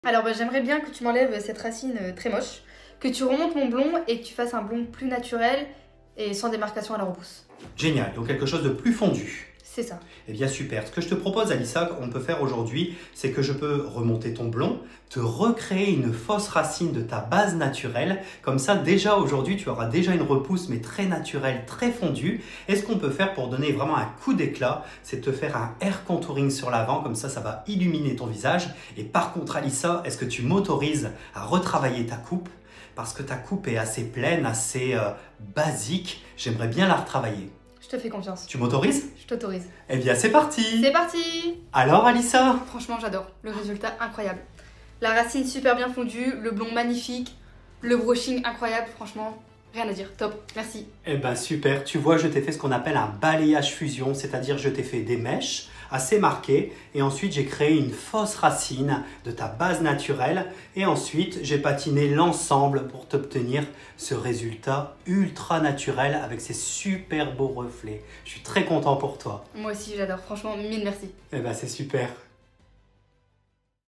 Alors j'aimerais bien que tu m'enlèves cette racine très moche, que tu remontes mon blond et que tu fasses un blond plus naturel et sans démarcation à la repousse. Génial, donc quelque chose de plus fondu. C'est ça. Eh bien super, ce que je te propose Alissa, qu'on peut faire aujourd'hui, c'est que je peux remonter ton blond, te recréer une fausse racine de ta base naturelle, comme ça déjà aujourd'hui tu auras déjà une repousse mais très naturelle, très fondue. Et ce qu'on peut faire pour donner vraiment un coup d'éclat, c'est te faire un hair contouring sur l'avant, comme ça ça va illuminer ton visage. Et par contre Alissa, est-ce que tu m'autorises à retravailler ta coupe? Parce que ta coupe est assez pleine, assez basique, j'aimerais bien la retravailler. Je te fais confiance. Tu m'autorises? Je t'autorise. Eh bien c'est parti! C'est parti! Alors Alissa? Franchement j'adore, le résultat incroyable. La racine super bien fondue, le blond magnifique, le brushing incroyable, franchement, rien à dire, top, merci. Eh ben super, tu vois je t'ai fait ce qu'on appelle un balayage fusion, c'est-à-dire je t'ai fait des mèches assez marquées et ensuite j'ai créé une fausse racine de ta base naturelle et ensuite j'ai patiné l'ensemble pour t'obtenir ce résultat ultra naturel avec ces super beaux reflets. Je suis très content pour toi. Moi aussi j'adore, franchement, mille merci. Eh ben c'est super.